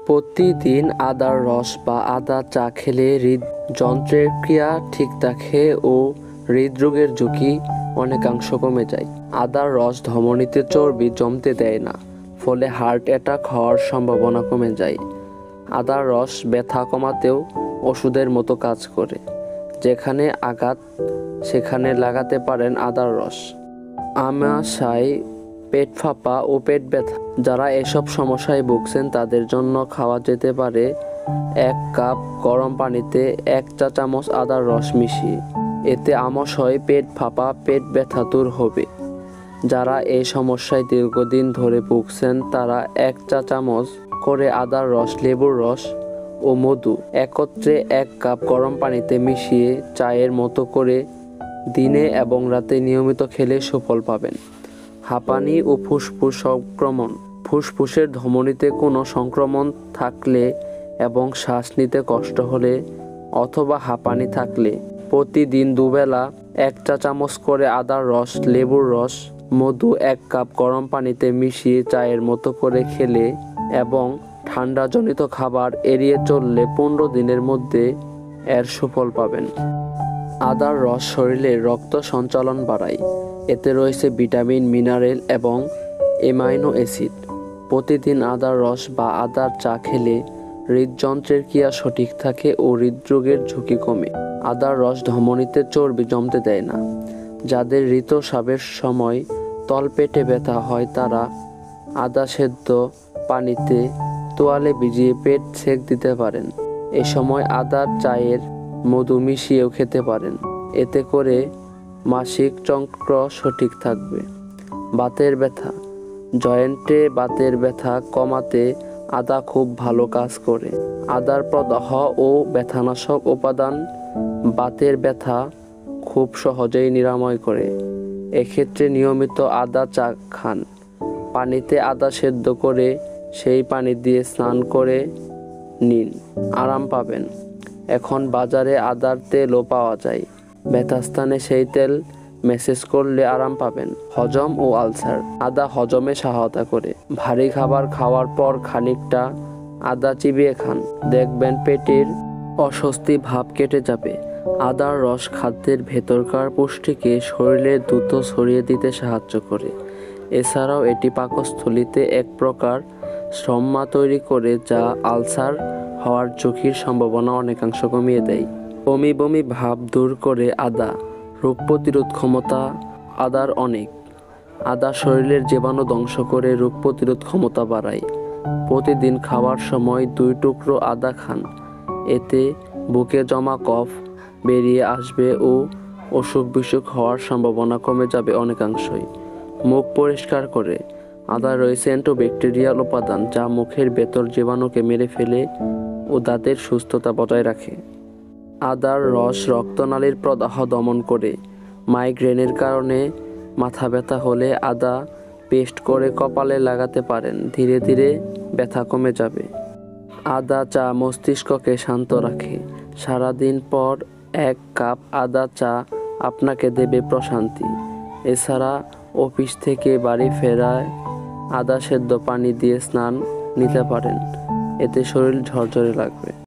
প্রতিদিন আদার রস বা আদা চা খেলে হৃদযন্ত্রের ক্রিয়া ঠিক থাকে ও হৃদরোগের ঝুঁকি অনেকাংশ কমে যায়। আদার রস ধমনীতে চর্বি জমতে দেয় না, ফলে হার্ট অ্যাটাক হওয়ার সম্ভাবনা কমে যায়। আদার রস ব্যথা কমাতেও ওষুধের মতো কাজ করে। যেখানে আঘাত সেখানে লাগাতে পারেন আদার রস। আমাশয়, পেট ফাঁপা ও পেট ব্যথা, যারা এসব সমস্যায় ভুগছেন তাদের জন্য খাওয়া যেতে পারে 1 কাপ গরম পানিতে 1 চা চামচ আদার রস মিশিয়ে। এতে আমাশয়, পেট ফাঁপা, পেট ব্যথা দূর হবে। যারা এই সমস্যায় দীর্ঘদিন ধরে ভুগছেন তারা 1 চা চামচ করে আদার রস, লেবুর রস ও মধু একত্রে 1 কাপ গরম পানিতে মিশিয়ে চায়ের মতো করে দিনে এবং রাতে নিয়মিত খেলে সুফল পাবেন। হাঁপানি ও ফুসফুস সংক্রমণ, ফুসফুসের ধমনীতে কোনো সংক্রমণ থাকলে এবং শ্বাস নিতে কষ্ট হলে অথবা হাঁপানি থাকলে প্রতিদিন দুবেলা 1 চা চামচ করে আদার রস, লেবুর রস, মধু 1 কাপ গরম পানিতে মিশিয়ে চায়ের মতো করে খেলে এবং ঠান্ডাজনিত খাবার এড়িয়ে চললে 15 দিনের মধ্যে এর সুফল পাবেন। আদার রস শরীরে রক্ত সঞ্চালন বাড়ায়। এতে রয়েছে ভিটামিন, মিনারেল এবং অ্যামাইনো অ্যাসিড। প্রতিদিন আদার রস বা আদার চা খেলে হৃদযন্ত্রের ক্রিয়া সঠিক থাকে ও হৃদরোগের ঝুঁকি কমে। আদার রস ধমনীতে চর্বি জমতে দেয় না। যাদের ঋতুস্রাবের সময় তলপেটে ব্যথা হয় তারা আদা সেদ্ধ পানিতে তোয়ালে ভিজিয়ে পেট সেঁক দিতে পারেন। এ সময় আদার চায়ের মধু মিশিয়েও খেতে পারেন। এতে করে মাসিক চক্র সঠিক থাকবে। বাতের ব্যথা, জয়েন্টে বাতের ব্যথা কমাতে আদা খুব ভালো কাজ করে। আদার প্রদাহ ও ব্যথানাশক উপাদান বাতের ব্যথা খুব সহজেই নিরাময় করে। এক্ষেত্রে নিয়মিত আদা চা খান। পানিতে আদা সেদ্ধ করে সেই পানি দিয়ে স্নান করে নিন, আরাম পাবেন। এখন বাজারে আদার তেলও পাওয়া যায়। ব্যথাস্থানে সেই তেল ম্যাসেজ করলে আরাম পাবেন। হজম ও আলসার, আদা হজমে সহায়তা করে। ভারী খাবার খাওয়ার পর খানিকটা আদা চিবিয়ে খান, দেখবেন পেটের অস্বস্তি ভাব কেটে যাবে। আদার রস খাদ্যের ভেতরকার পুষ্টিকে শরীরে দ্রুত ছড়িয়ে দিতে সাহায্য করে। এছাড়াও এটি পাকস্থলীতে এক প্রকার শ্রমা তৈরি করে যা আলসার হওয়ার ঝুঁকির সম্ভাবনা অনেকাংশ কমিয়ে দেয়। বমি বমি ভাব দূর করে আদা, রোগ প্রতিরোধ ক্ষমতা আদার অনেক। আদা শরীরের জীবাণু ধ্বংস করে রোগ প্রতিরোধ ক্ষমতা বাড়ায়। প্রতিদিন খাওয়ার সময় 2 টুকরো আদা খান। এতে বুকে জমা কফ বেরিয়ে আসবে ও অসুখ বিসুখ হওয়ার সম্ভাবনা কমে যাবে অনেকাংশই। মুখ পরিষ্কার করে, আদা রয়েছে অ্যান্টিব্যাকটেরিয়াল উপাদান যা মুখের ভেতর জীবাণুকে মেরে ফেলে ও দাঁতের সুস্থতা বজায় রাখে। আদার রস রক্তনালীর প্রদাহ দমন করে। মাইগ্রেনের কারণে মাথা ব্যথা হলে আদা পেস্ট করে কপালে লাগাতে পারেন, ধীরে ধীরে ব্যথা কমে যাবে। আদা চা মস্তিষ্ককে শান্ত রাখে। সারাদিন পর 1 কাপ আদা চা আপনাকে দেবে প্রশান্তি। এছাড়া অফিস থেকে বাড়ি ফেরায় আদা সেদ্ধ পানি দিয়ে স্নান নিতে পারেন। এতে শরীর ঝরঝরে লাগবে।